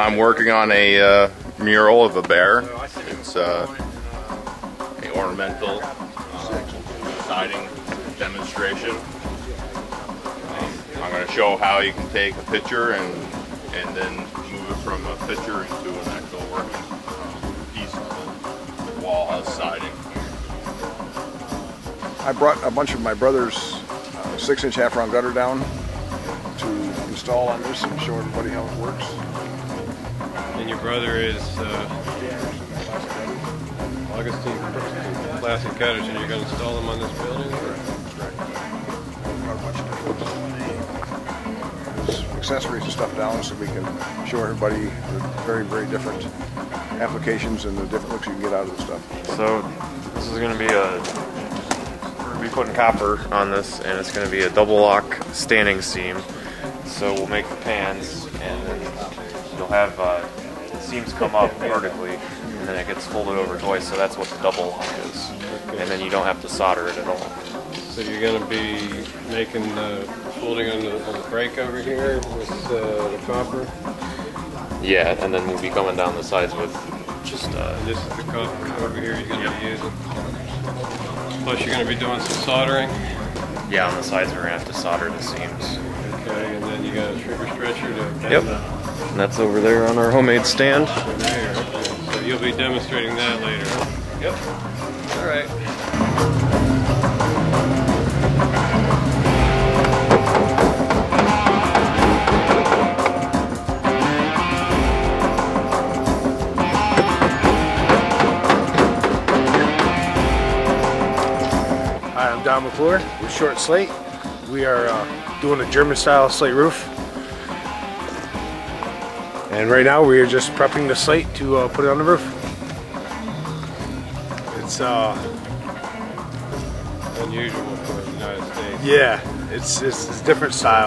I'm working on a mural of a bear. It's an ornamental siding demonstration. I'm going to show how you can take a picture and then move it from a picture into an actual working piece of the wall house siding. I brought a bunch of my brother's 6-inch half-round gutter down to install on this and show everybody how it works. And your brother is Augustine Classic Cutters, and you're going to install them on this building? Brought a bunch of different accessories and stuff down so we can show everybody the very, very different applications and the different looks you can get out of the stuff. So this is going to be we're going to be putting copper on this, and it's going to be a double lock standing seam. So we'll make the pans, and then you'll have the seams come up vertically, and then it gets folded over twice, so that's what the double lock is. And then you don't have to solder it at all. So you're going to be making folding on the break over here with the copper? Yeah, and then we'll be coming down the sides with just... this is the copper over here you're going to be using. Plus you're going to be doing some soldering? Yeah, on the sides we're going to have to solder the seams. Okay, and then you got a trigger stretcher to... Yep, and that's over there on our homemade stand. Over there, okay. So you'll be demonstrating that later, huh? Yep. All right. Hi, I'm Don McClure with Short Slate. We are doing a German style slate roof. And right now we are just prepping the slate to put it on the roof. It's Unusual for the United States. yeah, it's a different style.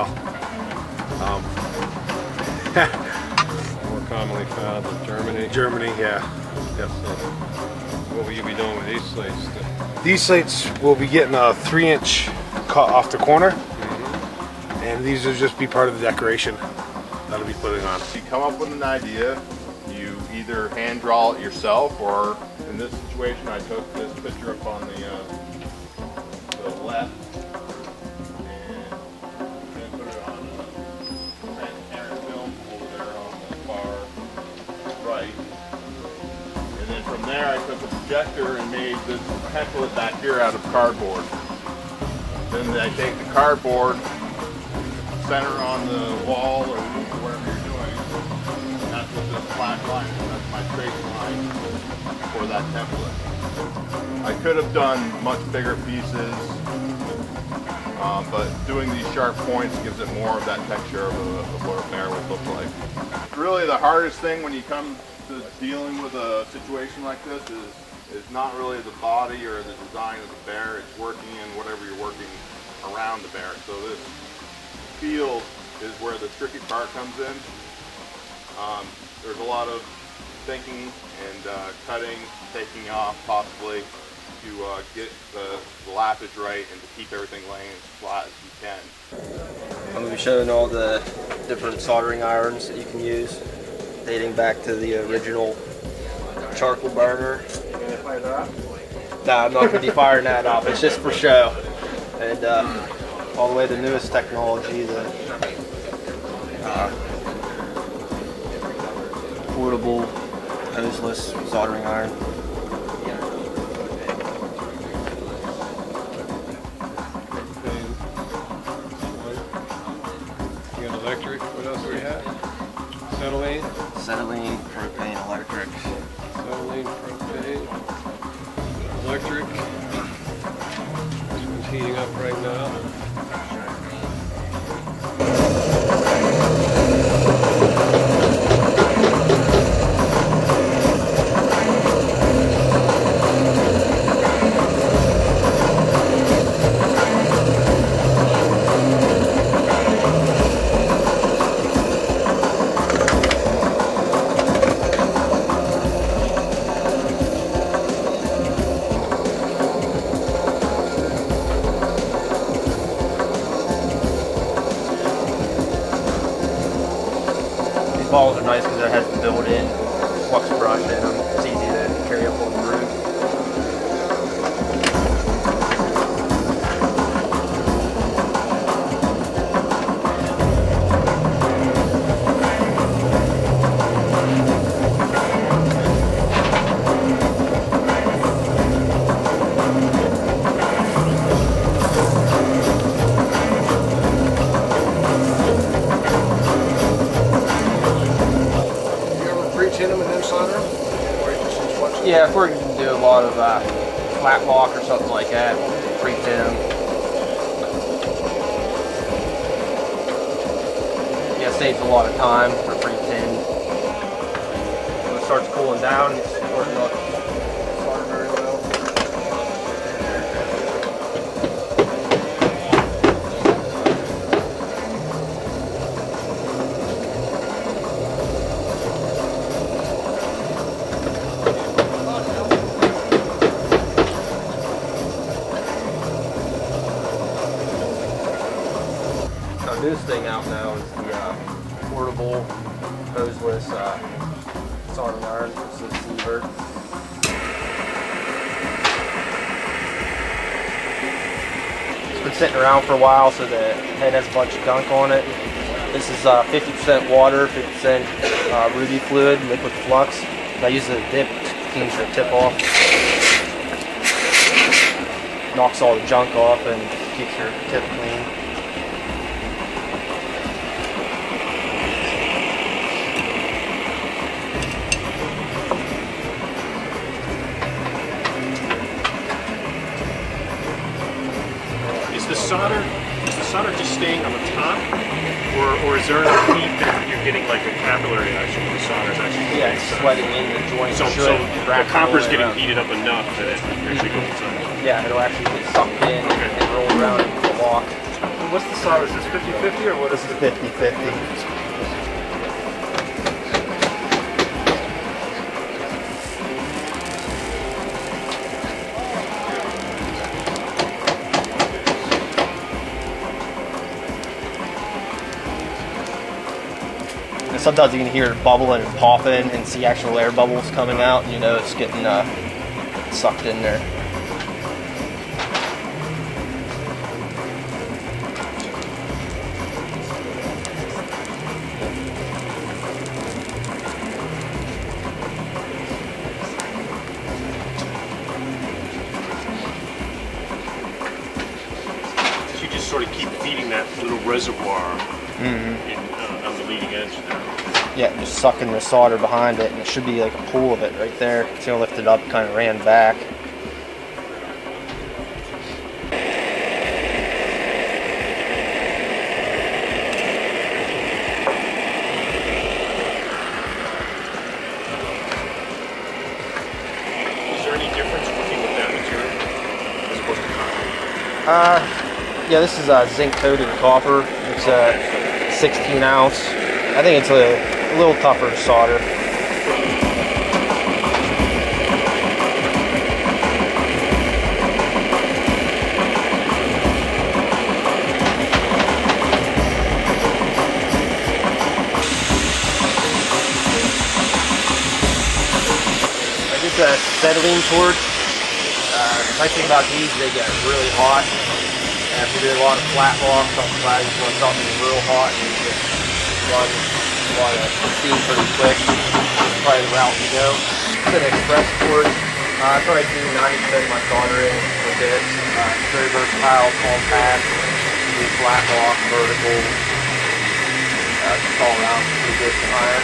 More commonly found in Germany. Germany, yeah. Yep. What will you be doing with these slates? These slates will be getting a 3-inch cut off the corner, and these will just be part of the decoration that'll be putting on. You come up with an idea, you either hand draw it yourself, or in this situation I took this picture up on the left and then put it on transparent film over there on the far right. And then from there I took a projector and made this template back here out of cardboard. Then I take the cardboard, center on the wall or wherever you're doing, and that's what this black line is. That's my trace line for that template. I could have done much bigger pieces, but doing these sharp points gives it more of that texture of what a bear would look like. Really the hardest thing when you come to dealing with a situation like this is not really the body or the design of the bear, it's working in whatever you're working around the bear. So this field is where the tricky part comes in. There's a lot of thinking and cutting, taking off possibly to get the lappage right and to keep everything laying as flat as you can. I'm going to be showing all the different soldering irons that you can use, dating back to the original charcoal burner. You gonna fire that off? No, I'm not going to be firing that off. It's just for show. And all the way to the newest technology, the portable hoseless soldering iron. You got electric. What else do we have? Acetylene. Acetylene, propane, electric. Acetylene, propane, electric. This one's heating up right now. These balls are nice because it has the built-in flux brush in them. It's easy to carry up on the roof. Pre-tin them and then solder them? Or you just use flux? Yeah, if we're going to do a lot of flat lock or something like that, pre-tin them. Yeah, it saves a lot of time for pre-tin. When it starts cooling down, it's working on solder very well. Our newest thing out now is the portable hoseless soldering iron. This is Seavert. It's been sitting around for a while, so the head has a bunch of gunk on it. This is 50% water, 50% ruby fluid, liquid flux. I use the dip, cleans the tip off. Knocks all the junk off and keeps your tip clean. Is the solder just staying on the top, or is there enough heat that you're getting like a capillary action when the solder's actually Yeah, it's sweating in the joint. So the copper's getting heated up enough that it actually goes inside. Yeah, it'll actually get sucked in and roll around into the lock. What's the solder? Is this 50-50 or what is This is 50-50. And sometimes you can hear it bubbling and popping and see actual air bubbles coming out, and you know it's getting sucked in there. So you just sort of keep feeding that little reservoir on the leading edge there. Yeah, just sucking the solder behind it, and it should be like a pool of it right there. It's gonna lift it up, kind of ran back. Is there any difference working with that material as opposed to copper? Yeah, this is zinc coated copper. It's a 16 ounce. I think it's a little tougher to solder. I get the acetylene torch. The nice thing about these, they get really hot. And if you do a lot of flat lock, something like you want something real hot, and you just run a lot of steam pretty quick. That's probably the route you go. It's an express torch. I thought I'd do 90% of my soldering with this. It's very versatile, compact, do flat lock, vertical. Just all around pretty good iron.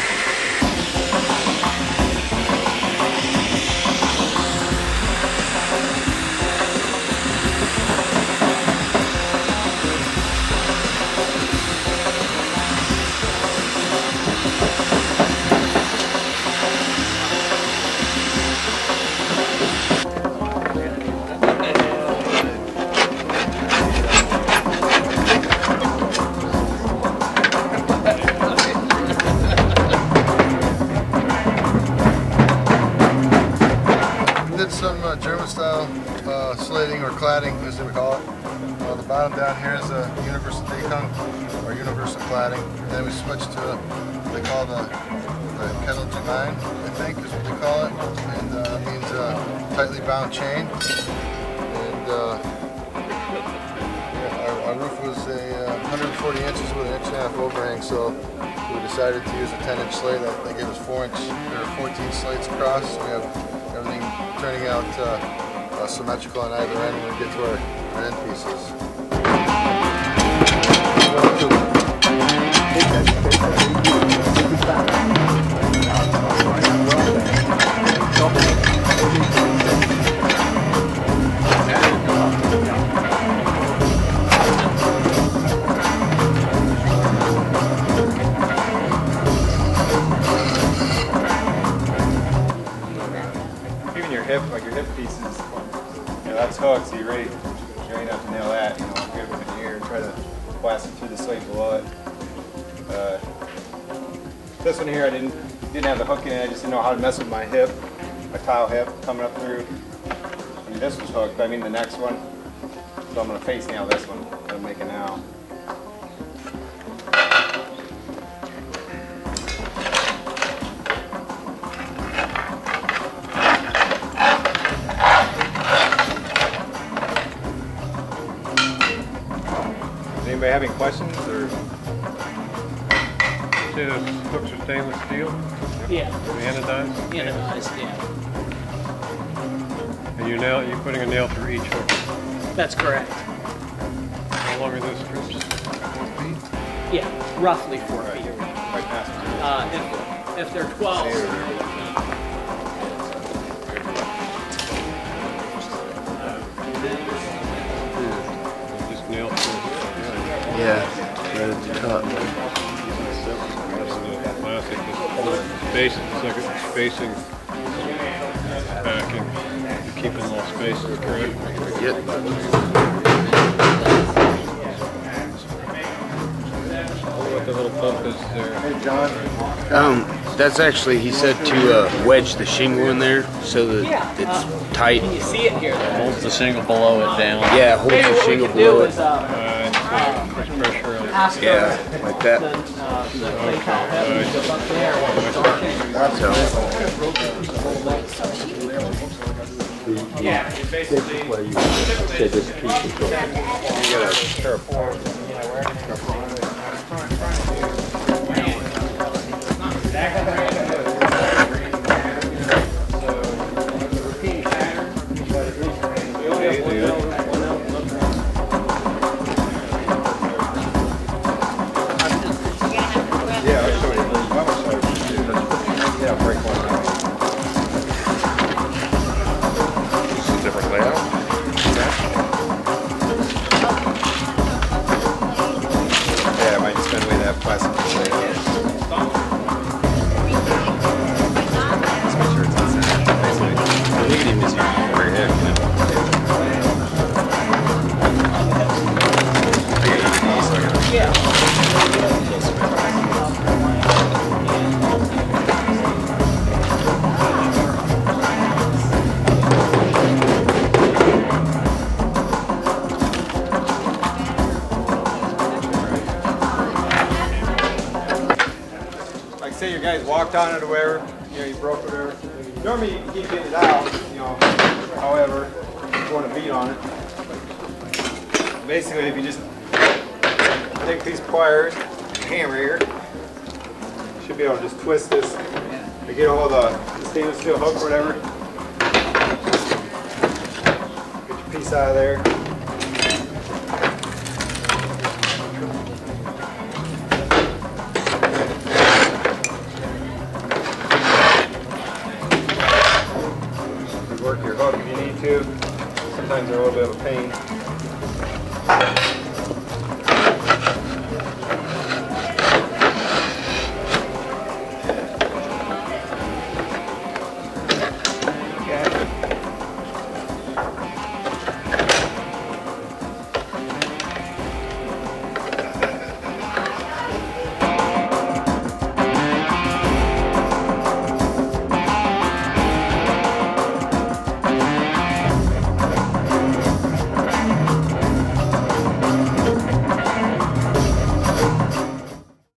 German-style slating or cladding, as they would call it. The bottom down here is a universal decon, or our universal cladding. And then we switched to what they call the kettle to 9, I think is what they call it. And it means tightly bound chain. And yeah, our roof was a 140 inches with an 1.5 overhang, so we decided to use a 10-inch slate. They gave us 4-inch, there are 14 slates across. So we have everything turning out symmetrical on either end when we get to our end pieces. Even your hip pieces, you know, that's hooked, so you really have to nail that, you know, good with an ear and try to blast it through the slate below it. This one here, I didn't have the hook in it, I just didn't know how to mess with my hip, my tile hip coming up through. I mean, this was hooked, but I mean the next one. So I'm going to face nail this one that I'm making now. Anybody have any questions or? See those hooks are stainless steel? Yeah. Anodized? Anodized, yeah. And you're putting a nail through each hook. That's correct. How long are those strips? 4 feet? Yeah, roughly 4 feet. Right past If they're 12, Just nail through. Yeah, ready to cut. Plastic, spacing, it's like it's spacing backing, keeping little spaces, correct? Yep. What the little bump is there? Hey John. That's actually, he said to wedge the shingle in there so that it's tight. can you see it here? Holds the shingle below it down. Yeah, hold the shingle below it. Push pressure on it. Yeah, like that. Yeah, it's basically You gotta pair of Different layout. Yeah, I might spend away that plastic layout. Just make sure it's on center. Basically, the negative is usually very heavy, you know. Like say your guys walked on it or whatever, you know, you broke it or whatever. Normally you can keep getting it out, you know, however, you want to beat on it. Basically, if you just take a piece of pliers, hammer here, you should be able to just twist this to get a hold of the stainless steel hook or whatever. Get your piece out of there. Work your hook if you need to. Sometimes they're a little bit of a pain.